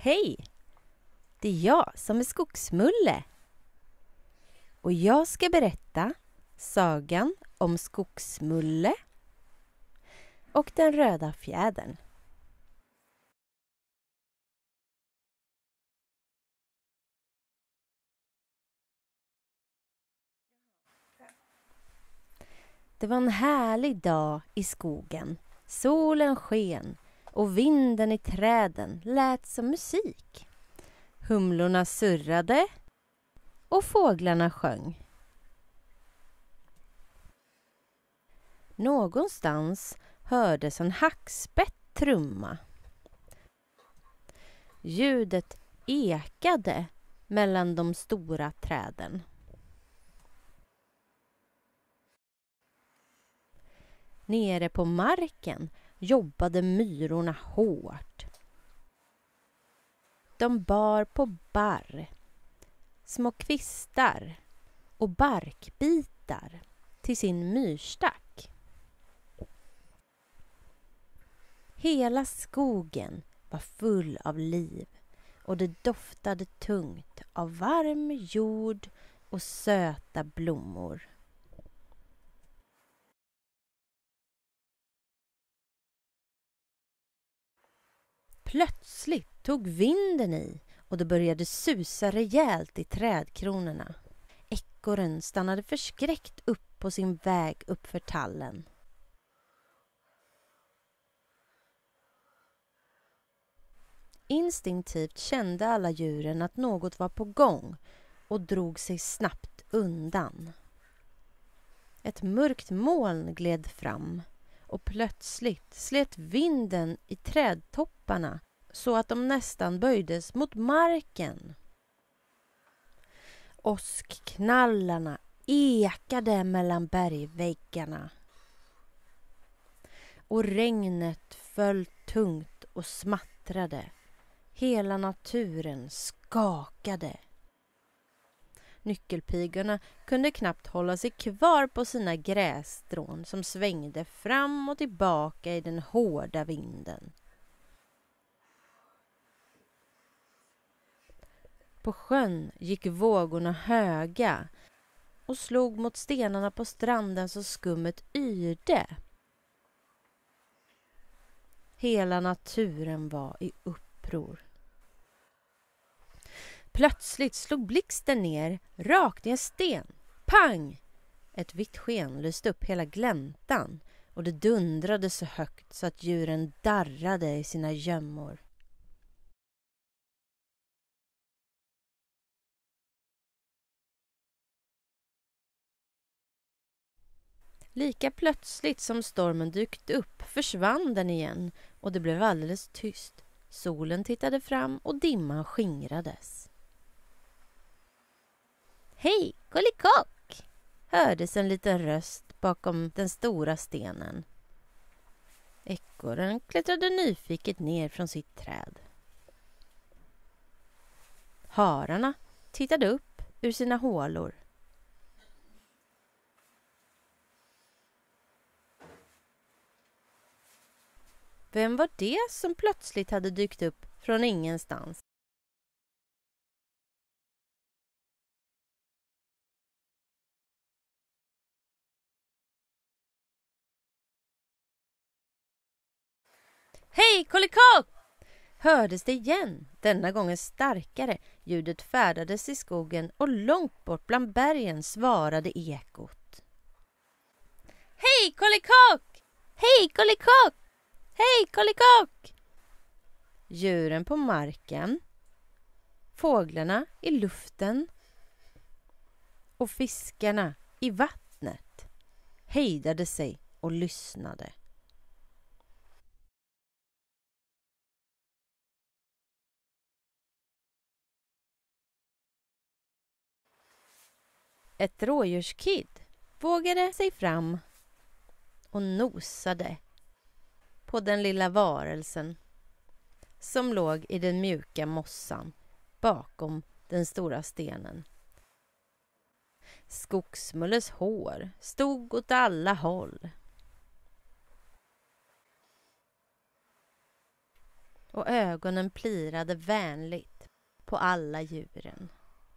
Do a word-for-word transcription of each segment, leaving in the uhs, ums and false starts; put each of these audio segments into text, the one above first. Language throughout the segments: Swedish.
Hej! Det är jag som är Skogsmulle. Och jag ska berätta sagan om Skogsmulle och den röda fjädern. Det var en härlig dag i skogen. Solen sken och vinden i träden lät som musik. Humlorna surrade och fåglarna sjöng. Någonstans hördes en hackspett trumma. Ljudet ekade mellan de stora träden. Nere på marken jobbade myrorna hårt. De bar på barr, små kvistar och barkbitar till sin myrstack. Hela skogen var full av liv och det doftade tungt av varm jord och söta blommor. Plötsligt tog vinden i och det började susa rejält i trädkronorna. Ekorren stannade förskräckt upp på sin väg uppför tallen. Instinktivt kände alla djuren att något var på gång och drog sig snabbt undan. Ett mörkt moln gled fram och plötsligt slet vinden i trädtopparna så att de nästan böjdes mot marken. Åskknallarna ekade mellan bergväggarna och regnet föll tungt och smattrade. Hela naturen skakade. Nyckelpigorna kunde knappt hålla sig kvar på sina grässtrån som svängde fram och tillbaka i den hårda vinden. På sjön gick vågorna höga och slog mot stenarna på stranden så skummet yrde. Hela naturen var i uppror. Plötsligt slog blixten ner, rakt i en sten. Pang! Ett vitt sken lyste upp hela gläntan och det dundrade så högt så att djuren darrade i sina gömmor. Lika plötsligt som stormen dykt upp försvann den igen och det blev alldeles tyst. Solen tittade fram och dimman skingrades. Hej, kollikock! Hördes en liten röst bakom den stora stenen. Ekorren klättrade nyfiket ner från sitt träd. Hararna tittade upp ur sina hålor. Vem var det som plötsligt hade dykt upp från ingenstans? Hej, kollikock! Hördes det igen, denna gången starkare. Ljudet färdades i skogen och långt bort bland bergen svarade ekot. Hej, kollikock! Hej, kollikock! Hej, kollikock! Djuren på marken, fåglarna i luften och fiskarna i vattnet hejdade sig och lyssnade. Ett rådjurskid vågade sig fram och nosade på den lilla varelsen som låg i den mjuka mossan bakom den stora stenen. Skogsmulles hår stod åt alla håll. och ögonen plirade vänligt på alla djuren.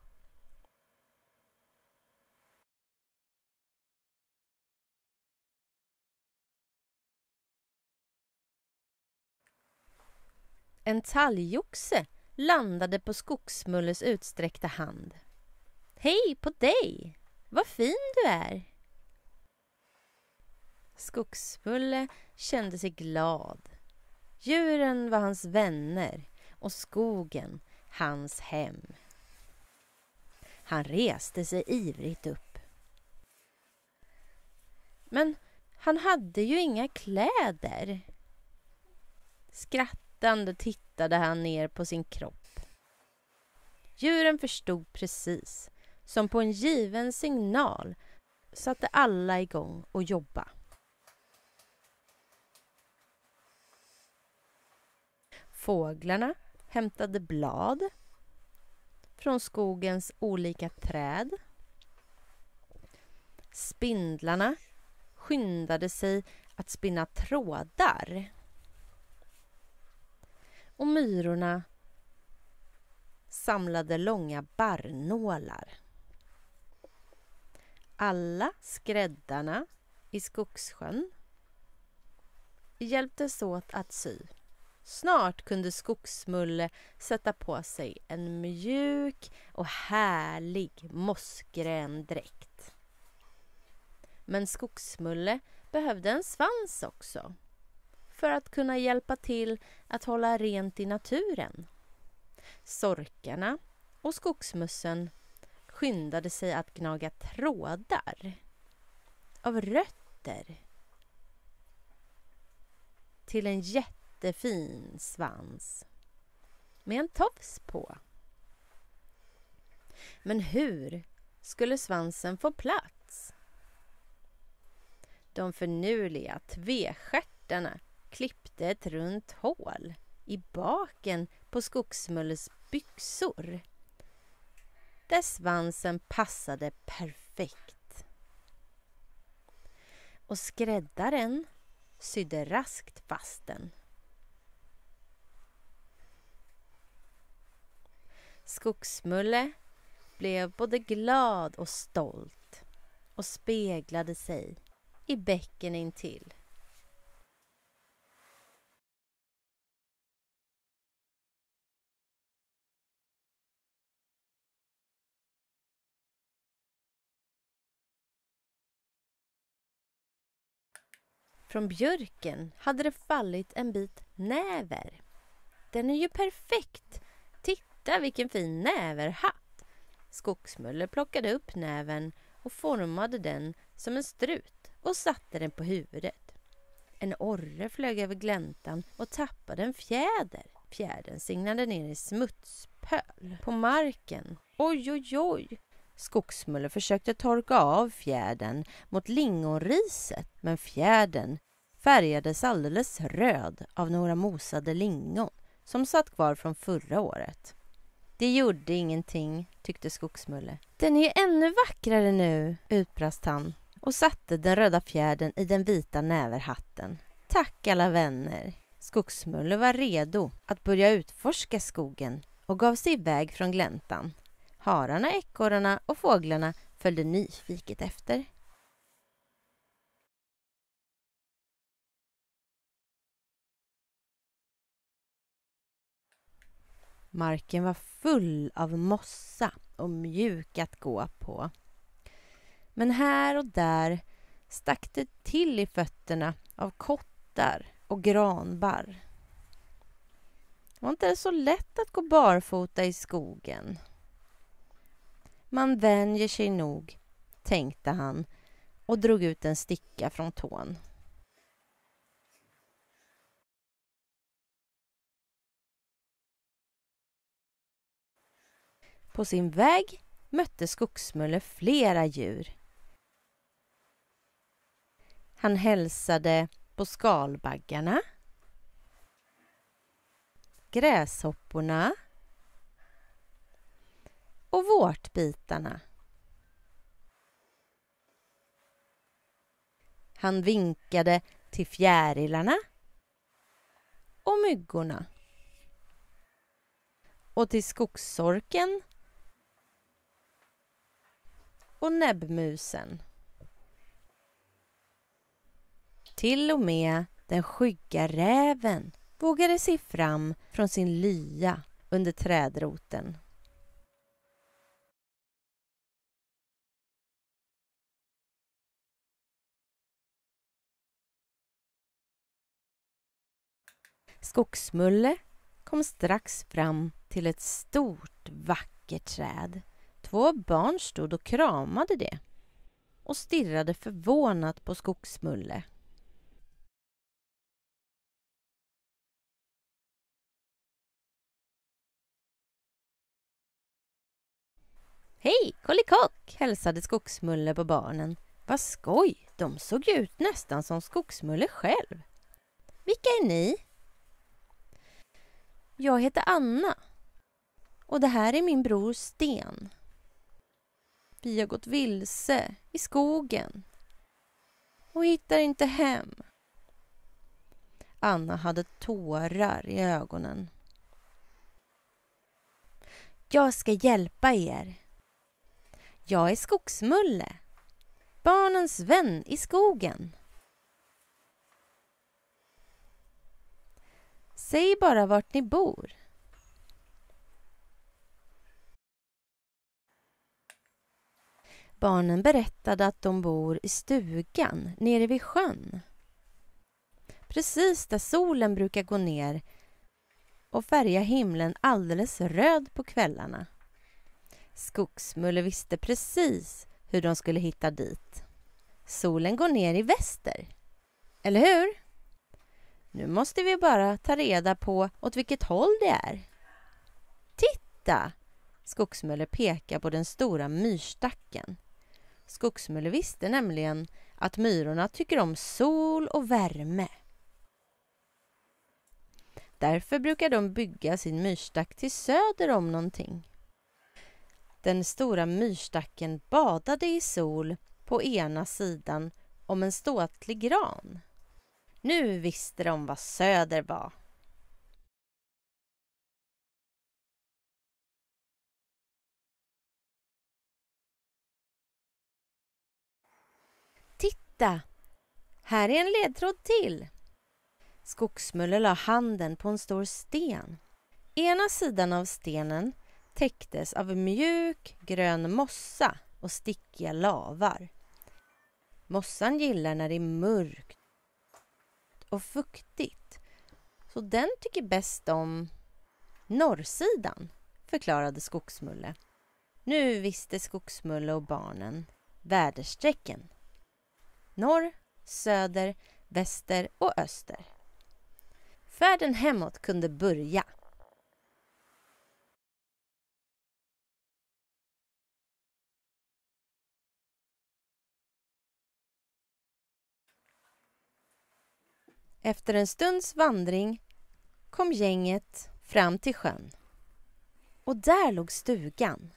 En talgoxe landade på Skogsmulles utsträckta hand. Hej på dig! Vad fin du är! Skogsmulle kände sig glad. Djuren var hans vänner och skogen hans hem. Han reste sig ivrigt upp. Men han hade ju inga kläder. Skrattande tittade han ner på sin kropp. Djuren förstod precis. Som på en given signal satte alla igång och jobba. Fåglarna hämtade blad från skogens olika träd. Spindlarna skyndade sig att spinna trådar. Och myrorna samlade långa barrnålar. Alla skräddarna i Skogssjön hjälptes åt att sy. Snart kunde Skogsmulle sätta på sig en mjuk och härlig mossgrön dräkt. Men Skogsmulle behövde en svans också för att kunna hjälpa till att hålla rent i naturen. Sorkarna och skogsmussen skyndade sig att gnaga trådar av rötter till en jättefin svans med en tofs på. Men hur skulle svansen få plats? De förnuliga tvestjärtarna klippte ett runt hål i baken på Skogsmulles byxor där svansen passade perfekt. Och skräddaren sydde raskt fast den. Skogsmulle blev både glad och stolt och speglade sig i bäcken intill. Från björken hade det fallit en bit näver. Den är ju perfekt. Titta vilken fin näverhatt. Skogsmulle plockade upp näven och formade den som en strut och satte den på huvudet. En orre flög över gläntan och tappade en fjäder. Fjädern signade ner i smutspöl på marken. Oj, oj, oj! Skogsmulle försökte torka av fjädern mot lingonriset, men fjädern färgades alldeles röd av några mosade lingon som satt kvar från förra året. Det gjorde ingenting, tyckte Skogsmulle. Den är ännu vackrare nu, utbrast han och satte den röda fjädern i den vita näverhatten. Tack alla vänner! Skogsmulle var redo att börja utforska skogen och gav sig iväg från gläntan. Hararna, ekorrarna och fåglarna följde nyfiket efter. Marken var full av mossa och mjuk att gå på. Men här och där stack det till i fötterna av kottar och granbarr. Det var inte så lätt att gå barfota i skogen. Man vänjer sig nog, tänkte han och drog ut en sticka från tån. På sin väg mötte Skogsmulle flera djur. Han hälsade på skalbaggarna, gräshopporna och vårtbitarna. Han vinkade till fjärilarna och myggorna. och till skogssorken och näbbmusen. Till och med den skygga räven vågade sig fram från sin lya under trädroten. Skogsmulle kom strax fram till ett stort vackert träd. Två barn stod och kramade det och stirrade förvånat på Skogsmulle. Hej, kollikock, hälsade Skogsmulle på barnen. Vad skoj, de såg ut nästan som Skogsmulle själv. Vilka är ni? Jag heter Anna och det här är min bror Sten. Vi har gått vilse i skogen och hittar inte hem. Anna hade tårar i ögonen. Jag ska hjälpa er. Jag är Skogsmulle, barnens vän i skogen. Säg bara vart ni bor. Barnen berättade att de bor i stugan nere vid sjön. Precis där solen brukar gå ner och färga himlen alldeles röd på kvällarna. Skogsmulle visste precis hur de skulle hitta dit. Solen går ner i väster, eller hur? Nu måste vi bara ta reda på åt vilket håll det är. Titta! Skogsmulle pekar på den stora myrstacken. Skogsmulle visste nämligen att myrorna tycker om sol och värme. Därför brukar de bygga sin myrstack till söder om någonting. Den stora myrstacken badade i sol på ena sidan om en ståtlig gran. Nu visste de vad söder var. Titta! Här är en ledtråd till. Skogsmulle la handen på en stor sten. Ena sidan av stenen täcktes av mjuk grön mossa och stickiga lavar. Mossan gillar när det är mörkt och fuktigt, så den tycker bäst om norrsidan, förklarade Skogsmulle. Nu visste Skogsmulle och barnen väderstrecken. Norr, söder, väster och öster. Färden hemåt kunde börja. Efter en stunds vandring kom gänget fram till sjön. Och där låg stugan.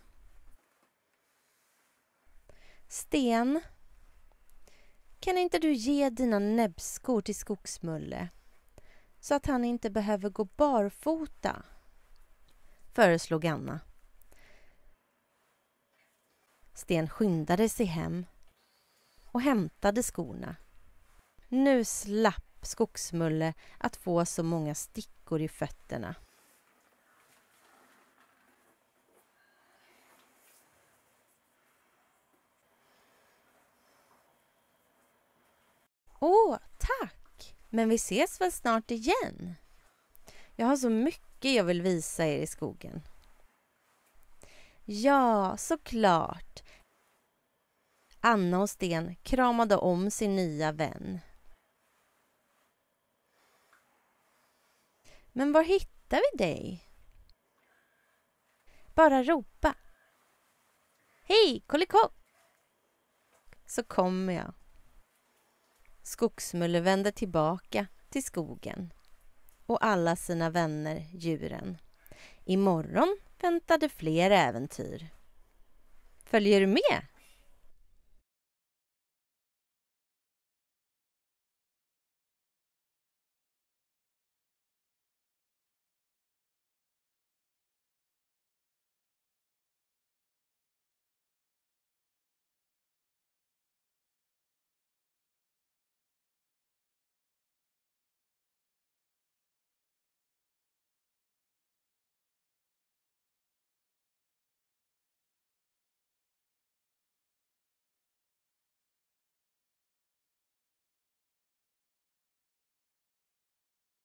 Sten, kan inte du ge dina näbbskor till Skogsmulle så att han inte behöver gå barfota? Föreslog Anna. Sten skyndade sig hem och hämtade skorna. Nu slapp Skogsmulle att få så många stickor i fötterna. Åh, tack! Men vi ses väl snart igen? Jag har så mycket jag vill visa er i skogen. Ja, såklart. Anna och Sten kramade om sin nya vän. Men var hittar vi dig? Bara ropa. Hej, kollikock! Så kommer jag. Skogsmulle vände tillbaka till skogen och alla sina vänner, djuren. Imorgon väntade fler äventyr. Följer du med?